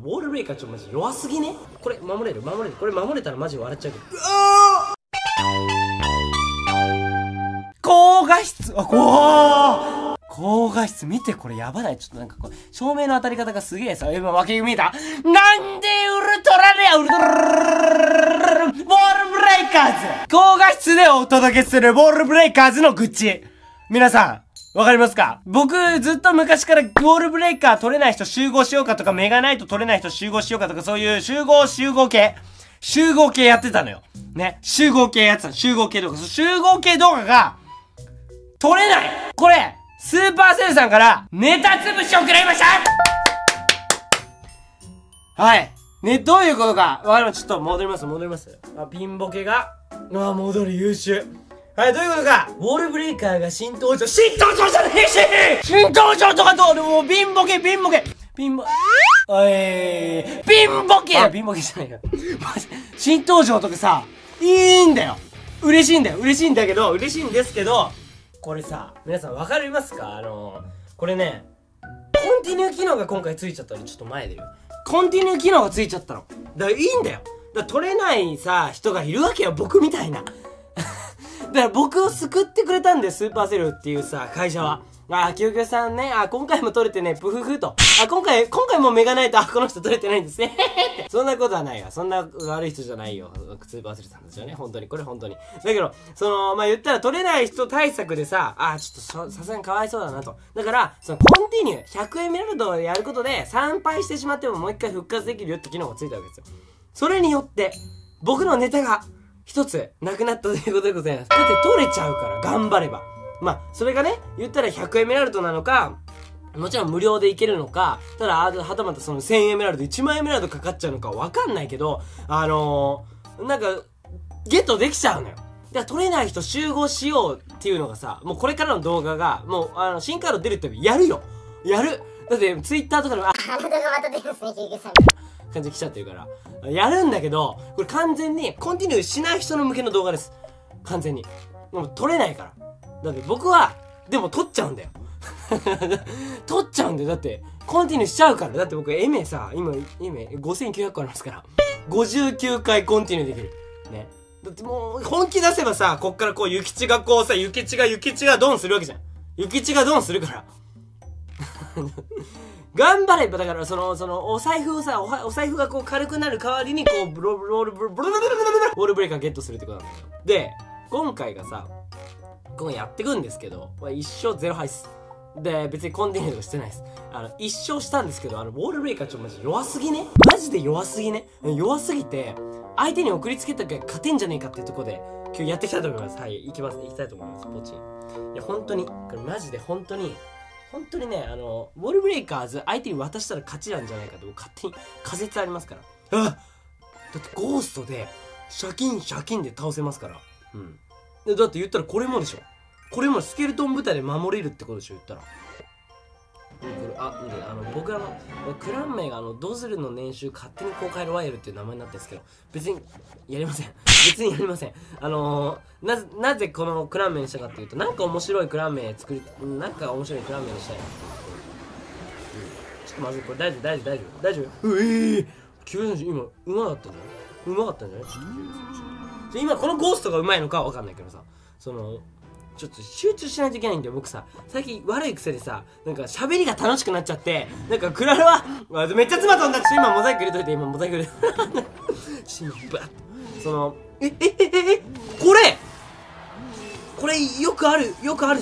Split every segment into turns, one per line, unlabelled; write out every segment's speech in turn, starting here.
ウォールブレイカーちょっとマジ弱すぎね。これ守れるこれ守れたらマジ笑っちゃうけど。高画質、高画質見て、これやばない。ちょっとなんかこう照明の当たり方がすげえさ、今分け見えた。なんでウルトラレアウルトラボールブレイカーズ、高画質でお届けするボールブレイカーズの愚痴、皆さんわかりますか？僕ずっと昔からボールブレイカー取れない人集合しようかとか、メガナイト取れない人集合しようかとか、そういう集合系やってたのよね。集合系やってた。集合系動画が取れない。これスーパーセルさんからネタ潰しを食らいました。はい。ね、どういうことか。わかりました。ちょっと戻ります。ピンボケが、戻る優秀。はい、どういうことか。ウォールブレイカーが新登場じゃねえし、新登場とかどうでも、ピンボケじゃないよ。新登場とかさ、いいんだよ。嬉しいんですけど、これさ、皆さんわかりますか？これね、コンティニュー機能が今回ついちゃったの。ちょっと前でよ。コンティニュー機能がついちゃったの。だからいいんだよ。だから取れないさ、人がいるわけよ、僕みたいな。だから僕を救ってくれたんだよ、スーパーセルっていうさ、会社は。キュウキュウさんね、今回も取れてね、プフフと。今回もメガナイト、この人取れてないんですね。そんなことはないわ。そんな悪い人じゃないよ。スーパーセルさんですよね。本当に。これ本当に。だけど、言ったら取れない人対策でさ、ちょっとさすがにかわいそうだなと。だから、コンティニュー、100エメラルドをやることで、参拝してしまってももう一回復活できるよって機能がついたわけですよ。それによって、僕のネタが、一つ、なくなったということでございます。だって取れちゃうから、頑張れば。それがね、言ったら100エメラルドなのか、もちろん無料でいけるのか、ただ、はたまたその1000エメラルド、1万エメラルドかかっちゃうのかわかんないけど、なんか、ゲットできちゃうのよ。だから取れない人集合しようっていうのがさ、もうこれからの動画が、もう、新カード出るってやるよ。やる。だって、ツイッターとかでも、
あの動画また出ますね、キュウキュウさん。
感じ来ちゃってるから。やるんだけど、これ完全に、コンティニューしない人の向けの動画です。完全に。もう取れないから。だって僕は、でも取っちゃうんだよ。取っちゃうんだよ。だって、コンティニューしちゃうから。だって僕、エメさ、今、エメ5900個ありますから。59回コンティニューできる。ね。だってもう、本気出せばさ、こっからこう、諭吉がこうさ、諭吉がドンするわけじゃん。諭吉がドンするから。頑張れば、だから、お財布をさ、お財布がこう軽くなる代わりに、こう、ウォールブレイカーゲットするってことなんだよ。で、今回がさ、今回やってくんですけど、一生0敗っす。で、別にコンティニューとかしてないです。一生したんですけど、ウォールブレイカーちょっとマジ弱すぎね。マジで弱すぎね。弱すぎて、相手に送りつけたから勝てんじゃねえかっていうところで、今日やっていきたいと思います。はい、行きたいと思います。ポチン。いや、本当に、これマジで本当にね、ウォールブレイカーズ相手に渡したら勝ちなんじゃないかと勝手に仮説ありますから。だってゴーストで、シャキンで倒せますから。うん。だって言ったらこれもでしょ。これもスケルトン部隊で守れるってことでしょ、言ったら。僕クラン名がドズルの年収勝手に公開ロワイヤルっていう名前になってるんですけど、別にやりません。なぜこのクラン名にしたかっていうと、なんか面白いクラン名にしたいな。ちょっとまずい、これ大丈夫キュウ選手今、うまかったんじゃないちょっと今このゴーストがうまいのかわかんないけどさ、ちょっと集中しないといけないんだよ。僕さ、最近悪い癖でさ、なんか喋りが楽しくなっちゃって、なんかクラルはめっちゃ妻飛んだ。今モザイク入れといて、今モザイク入れバッこれよくある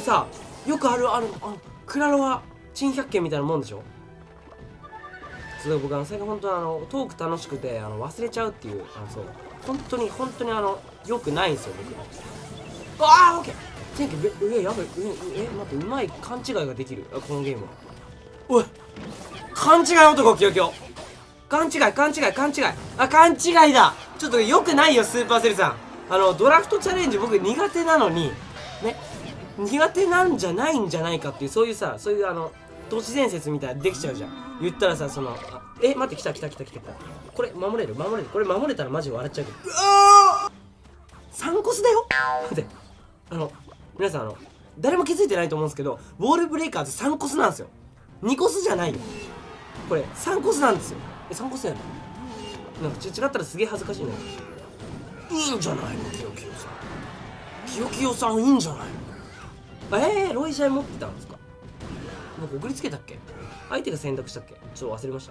クラロワ珍百景みたいなもんでしょ。すごい僕最近本当トーク楽しくて忘れちゃうっていうそう本当によくないんですよ僕。オッケー。やばい。待って、うまい勘違いができるこのゲームは。おい、勘違い男キヨキヨ。勘違い勘違いだ。ちょっとよくないよスーパーセルさん。ドラフトチャレンジ僕苦手なのにね、苦手なんじゃないんじゃないかっていうそういう都市伝説みたいなできちゃうじゃん。言ったらさ待って、来た。これ守れる。これ守れたらマジ笑っちゃうけど。3コスだよ。待って、皆さん誰も気づいてないと思うんですけど、ウォールブレイカーズ3コスなんですよ。2コスじゃないよ。これ3コスなんですよ。 参考生やな。なんか違ったらすげえ恥ずかしいね。いいんじゃないのキヨキヨさん。キヨキヨさんいいんじゃないの。ロイジャイ持ってたんですか。なんか送りつけたっけ。相手が選択したっけ。ちょっと忘れました。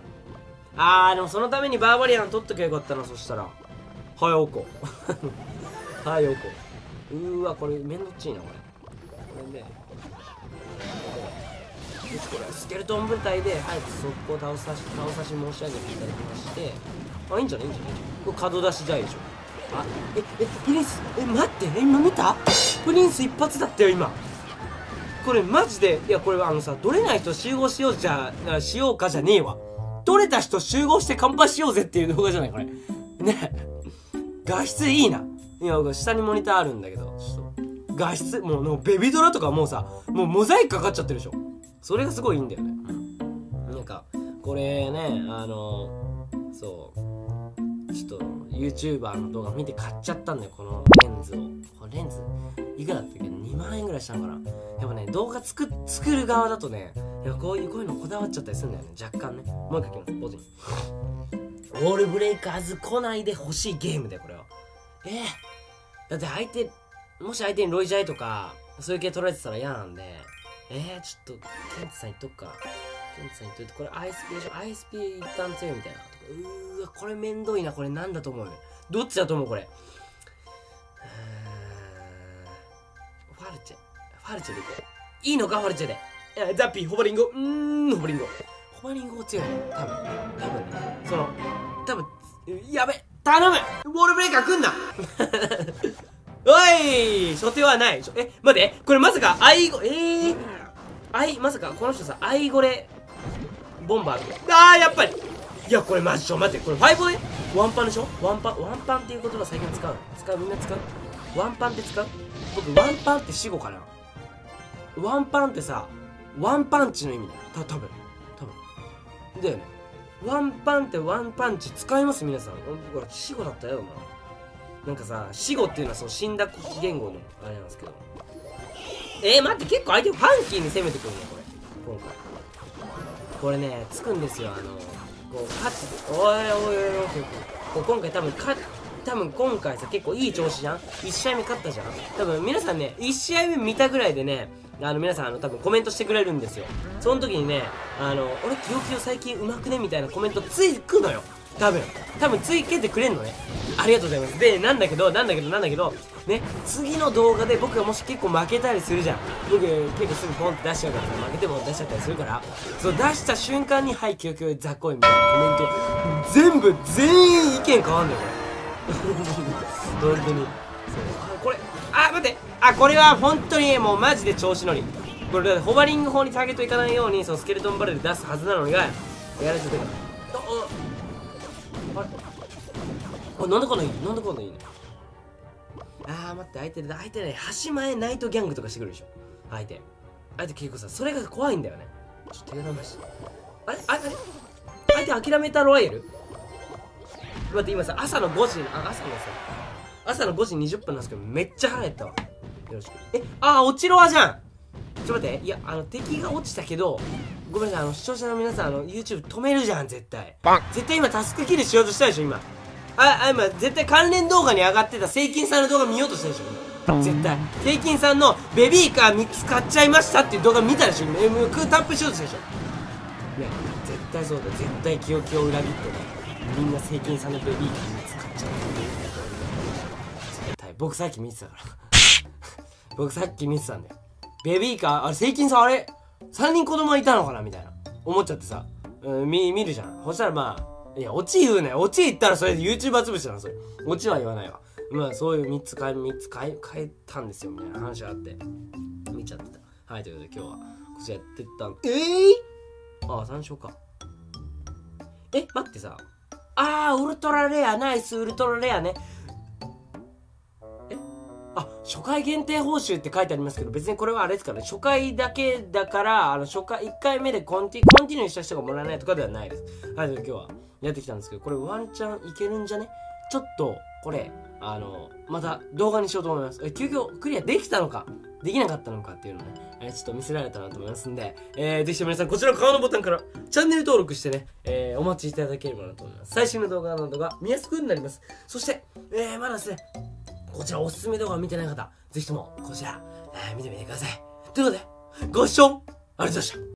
でもそのためにバーバリアン取っときゃよかったな。そしたらはいおこはいおこ。これめんどっちいな。これでよし、これスケルトン部隊で早く速攻倒さし申し上げていただきまして、いいんじゃない。これ角出しじゃいでしょ。プリンス、待って、今見た？プリンス一発だったよ今。これマジで、いやこれ取れない人集合しようかじゃねえわ。取れた人集合して乾杯しようぜっていう動画じゃないこれね。画質いいな。いや下にモニターあるんだけど、ちょっと画質もうベビドラとかもうさ、もうモザイクかかっちゃってるでしょ。それがすごいいいんだよね。なんかこれね、そうちょっと YouTuber の動画見て買っちゃったんだよ、このレンズを。これレンズいくらだったっけ。2万円ぐらいしたのかな。やっぱね、動画作る側だとね、やっぱこういうのこだわっちゃったりするんだよね、若干ね。もう一回いきます、ポジに。ウォールブレイカーズ来ないで欲しいゲームだよこれは。だってもし相手にロイジャイとかそういう系取られてたら嫌なんで、ちょっとケンツさん言っとくか。ケンツさん言っといて、これ ISP でしょ。 ISP 一旦強いみたいな。これめんどいな。これなんだと思うよ。どっちだと思うこれ。ファルチェでいこう。いいのかファルチェで。ザッピーホバリンゴ。ホバリンゴ強いね。多分ね。やべ、頼む。ウォールブレイカー来んなおい、初手はない。待って、これまさかまさかこの人さ、アイゴレボンバー。やっぱり。いやこれマジ待って、これ5でワンパンでしょ。ワンパンっていう言葉最近使うみんな使う。ワンパンって使う。僕ワンパンって死語かな。ワンパンってさ、ワンパンチの意味だよ。多分だよね。ワンパンってワンパンチ使います皆さん。僕は死語だったよ。なんかさ、死語っていうのはそう死んだ言語のあれなんですけど。待って、結構相手をファンキーに攻めてくるねこれ。今回これね、つくんですよ。こう勝つ。今回多分今回さ、結構いい調子じゃん。1試合目勝ったじゃん。多分皆さんね、1試合目見たぐらいでね、皆さん多分コメントしてくれるんですよ。その時にね、俺キヨキヨ最近うまくねみたいなコメントつくのよ。多分ついけてくれんのね。ありがとうございます。で、なんだけどね、次の動画で僕がもし結構負けたりするじゃん。僕結構すぐポンって出しちゃうから、負けても出しちゃったりするから、そう出した瞬間にはいキヨキヨザコイみたいなコメント全員意見変わんだよこれ本当に。そうこれ待って、これは本当にもうマジで調子乗り。これホバリング砲にターゲットいかないようにそのスケルトンバレルで出すはずなのがやられちゃってるから。なんでこんないいの。待って、相手ね、端前ナイトギャングとかしてくるでしょ。相手結構さ、それが怖いんだよね。ちょっと手がましい。相手諦めたロワイヤル。待って、今さ、朝の5時20分なんですけど、めっちゃ腹減ったわ。よろしく。落ちろわじゃん。ちょっと待って、いや、敵が落ちたけど、ごめんなさい、視聴者の皆さん、YouTube 止めるじゃん、絶対今タスクキルしようとしたでしょ、今。今、絶対関連動画に上がってたセイキンさんの動画見ようとしたでしょ、絶対。セイキンさんのベビーカー3つ買っちゃいましたっていう動画見たでしょ、今。タップしようとしたでしょ。ね、絶対そうだ、絶対キヨキヨを裏切ってね、みんなセイキンさんのベビーカー3つ買っちゃう。絶対、僕さっき見てたから僕さっき見てたんだよ。ベビーカー、セイキンさん3人子供いたのかなみたいな思っちゃってさ、見るじゃん。そしたらいや、オチ言うね。オチ言ったらそれで YouTuber 潰しだな、それ。オチは言わないわ。そういう3つ変えたんですよ、みたいな話があって。見ちゃってた。はい、ということで今日はこちらやってったん。参照か。待ってさ。ウルトラレア、ナイス、ウルトラレアね。初回限定報酬って書いてありますけど、別にこれはあれですからね、初回だけだから、初回、1回目でコンティニューした人がもらえないとかではないです。はい、今日はやってきたんですけど、これワンチャンいけるんじゃね？ちょっと、これ、 また動画にしようと思います。究極クリアできたのかできなかったのかっていうのをね、ちょっと見せられたなと思いますんで、ぜひとも皆さんこちらの顔のボタンからチャンネル登録してね、お待ちいただければなと思います。最新の動画などが見やすくなります。そして、まだですね、こちらおすすめ動画を見てない方、ぜひともこちら、見てみてください。ということで、ご視聴ありがとうございました。